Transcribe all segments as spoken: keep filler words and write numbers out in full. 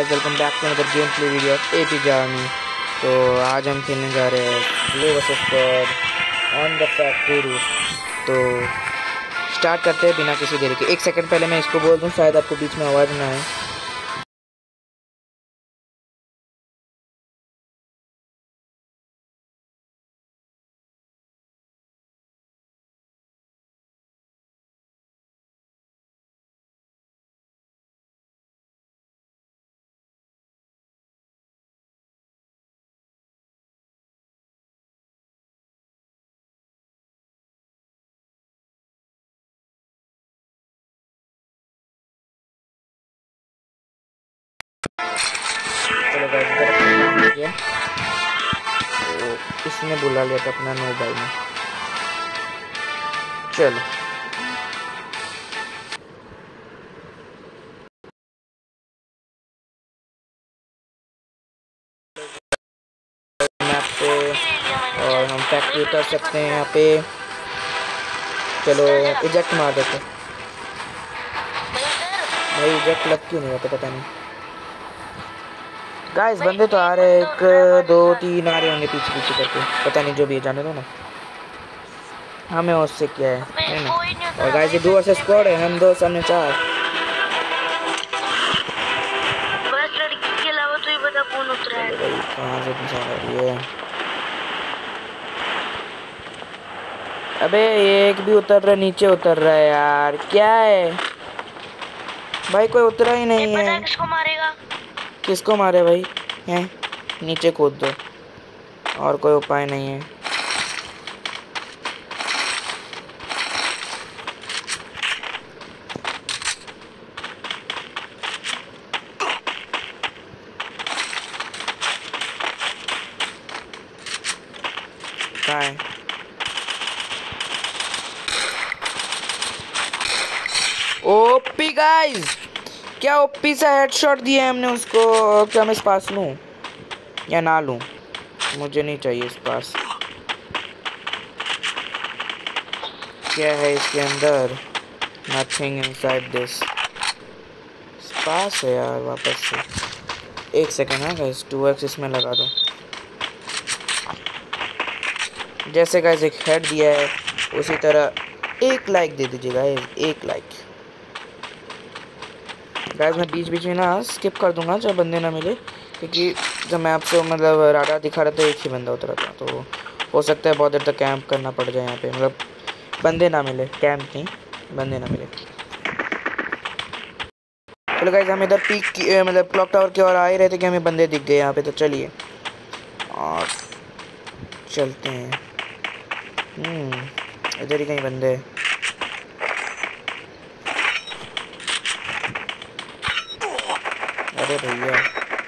Guys, welcome back to another game play video of AP army. तो आज हम खेलने जा रहे हैं blue versus squad on the factory roof. तो स्टार्ट करते हैं बिना किसी देरी के। एक सेकंड पहले मैं इसको बोल दूं, शायद आपको बीच में आवाज़ ना आए। चलो गाइस, इधर अपना काम हो गया। तो इसने बुला लिया था अपना नो भाई ने। चलो मैप पे और हम फैक्ट्री उतर सकते हैं यहाँ पे। चलो इजेक्ट मार देते। भाई इजेक्ट लग क्यों नहीं होता पता नहीं। गाइस बंदे तो आ रहे हैं, एक दो तीन आ रहे होंगे पीछे पीछे करके, पता नहीं, जो भी है जाने दो ना, हमें उससे क्या है है ना। और गाइस ये दो वर्सेस स्क्वाड है, हम दो सामने चार। बस लड़की के अलावा तो ये बता कौन उतरा है। भाई कहाँ से पीछा कर रही है। अबे एक भी उतर रहा, नीचे उतर रहा है यार, क्या है भाई, कोई उतरा ही नहीं है। पता किसको मारेगा? किसको मारे भाई? हैं नीचे कूद दो, और कोई उपाय नहीं है। कहाँ है? ओपी गाइस, क्या ओपी सा हेडशॉट दिया है हमने उसको। क्या मैं इस पास लूं या ना लूं? मुझे नहीं चाहिए इस पास। क्या है इसके अंदर? Nothing inside this. पास है यार वापस से। एक सेकेंड है गाइस, टू एक्स इसमें लगा दो। जैसे गाइस एक हेड दिया है, उसी तरह एक लाइक दे दीजिए गाइस, एक लाइक। गाइस मैं बीच बीच में ना स्किप कर दूंगा जब बंदे ना मिले, क्योंकि जब मैं आपसे मतलब राडा दिखा रहा था एक ही बंदा उतरा था, तो हो सकता है बहुत देर तक कैंप करना पड़ जाए यहाँ पे, मतलब बंदे ना मिले, कैंप नहीं बंदे ना मिले। चलो गाइस हम इधर पीक की मतलब क्लॉक टावर की ओर आ ही रहे थे कि हमें बंदे दिख गए यहाँ पे, तो चलिए और चलते हैं। हम्म इधर ही कहीं बंदे। अरे भैया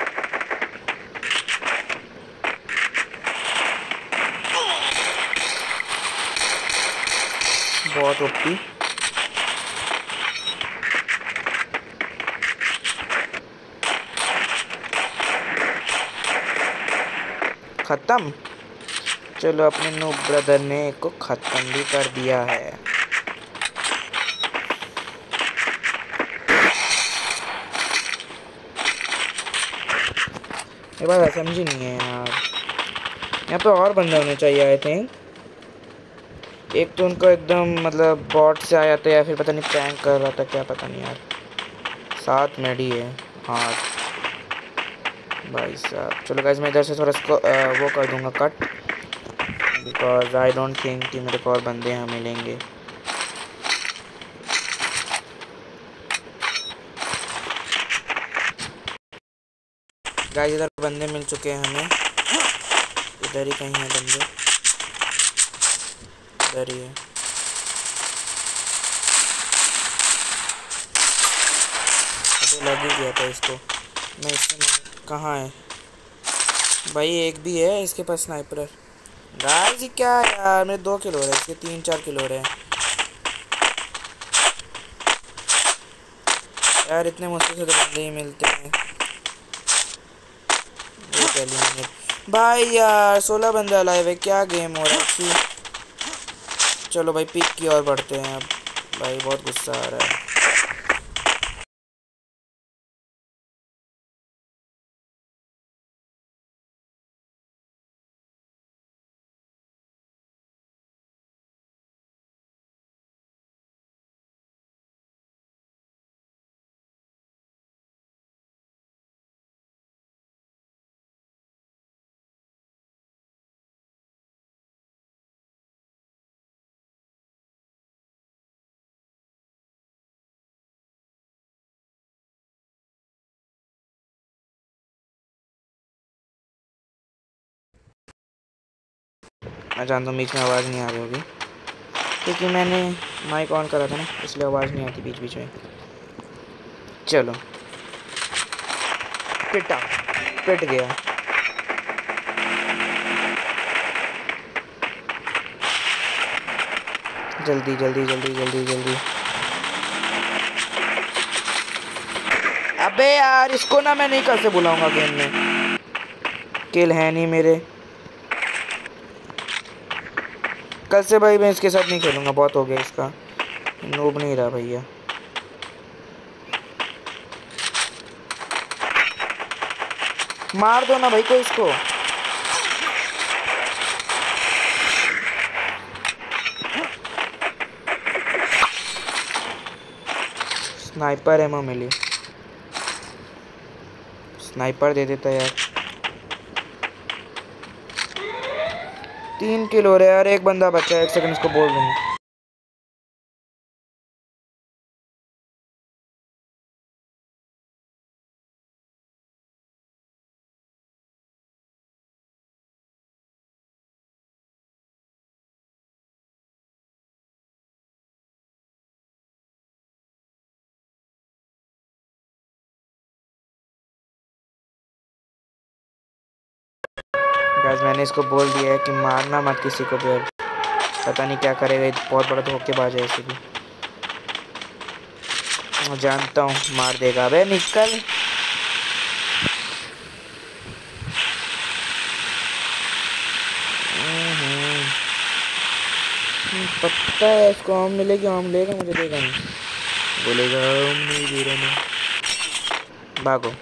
बहुत ओपी। खत्म। चलो अपने नूब ब्रदर ने को खत्म भी कर दिया है। ये बात समझी नहीं है यार, यहाँ पे और बंदे होने चाहिए आई थिंक। एक तो उनको एकदम मतलब बॉट से आया था, या फिर पता नहीं प्रैंक कर रहा था, क्या पता नहीं यार। सात मेडी है हाँ भाई साहब। चलो गाइस मैं इधर से थोड़ा इसको वो कर दूंगा cut, because I don't think कि मेरे को और बंदे यहाँ मिलेंगे। गाइस इधर बंदे मिल चुके हैं हमें, इधर ही कहीं है बंदे, इधर ही है। अबे लग ही गया था इसको मैं, इससे कहाँ है भाई? एक भी है इसके पास स्नाइपर। गाइस क्या यार, मेरे दो किलो हो रहे हैं, इसके तीन चार किलो हो रहे हैं यार। इतने मुश्किल से तो बंदे ही मिलते हैं। भाई यार सोलह बंदे अलाइव है, क्या गेम हो रहा है। चलो भाई पिक की ओर बढ़ते हैं अब, भाई बहुत गुस्सा आ रहा है। मैं जानता हूँ बीच में आवाज़ नहीं आ रही होगी क्योंकि मैंने माइक ऑन करा था ना, इसलिए आवाज़ नहीं आती बीच बीच में। चलो पिटा पिट गया। जल्दी जल्दी जल्दी जल्दी जल्दी। अबे यार इसको ना मैं नहीं कल से बुलाऊंगा गेम में, किल है नहीं मेरे। कल से भाई मैं इसके साथ नहीं खेलूंगा, बहुत हो गया इसका, नूब नहीं रहा भैया। मार दो ना भाई कोई इसको। स्नाइपर एमो मिली, स्नाइपर दे देता यार। तीन किल हो रहे यार, एक बंदा बचा है, एक सेकंड इसको बोल दूंगा। गाइस मैंने इसको बोल दिया है कि मारना मत किसी को भी, पता नहीं क्या करेगा, बहुत बड़ा धोखेबाज है इसे भी, मैं जानता हूँ मार देगा। अबे निकल। पता है इसको आम मिलेगी, आम लेगा, मुझे देगा नहीं, बोलेगा आम नहीं दे रहा मैं। भागो,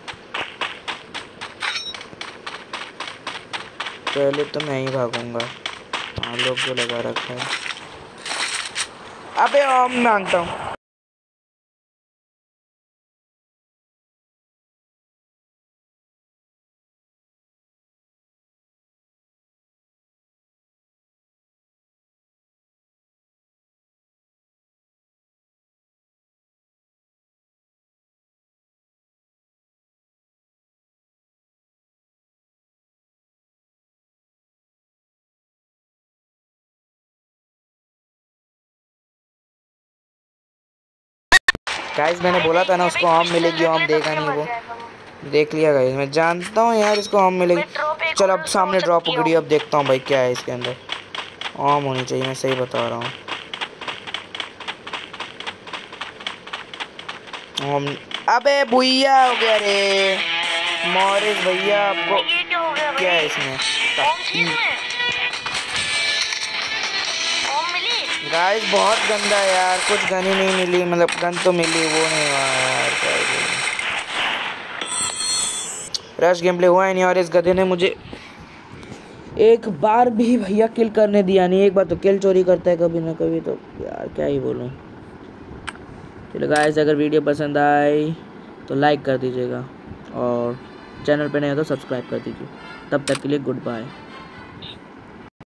पहले तो मैं ही भागूंगा। हाँ लोग जो लगा रखा है। अबे आम मांगता हूँ। गाइस मैंने बोला था ना उसको आम मिलेगी, आम देगा नहीं वो, देख लिया गाइस, मैं जानता हूँ यार इसको आम मिलेगी। चल अब सामने ड्रॉप हो गई, अब देखता हूँ भाई क्या है इसके अंदर। आम होनी चाहिए, मैं सही बता रहा हूँ। आम। अबे भुइया हो गया रे मॉरिस भैया, आपको क्या है इसमें? गाइस बहुत गंदा है यार, कुछ गन ही नहीं मिली, मतलब गन तो मिली वो नहीं हुआ यार, रश गेम प्ले हुआ ही नहीं, और इस गधे ने मुझे एक बार भी भैया किल करने दिया नहीं। एक बार तो किल चोरी करता है कभी ना कभी, तो यार क्या ही बोलूँ। चलो गाइस अगर वीडियो पसंद आई तो लाइक कर दीजिएगा, और चैनल पे नहीं हो तो सब्सक्राइब कर दीजिए। तब तक के लिए गुड बाय।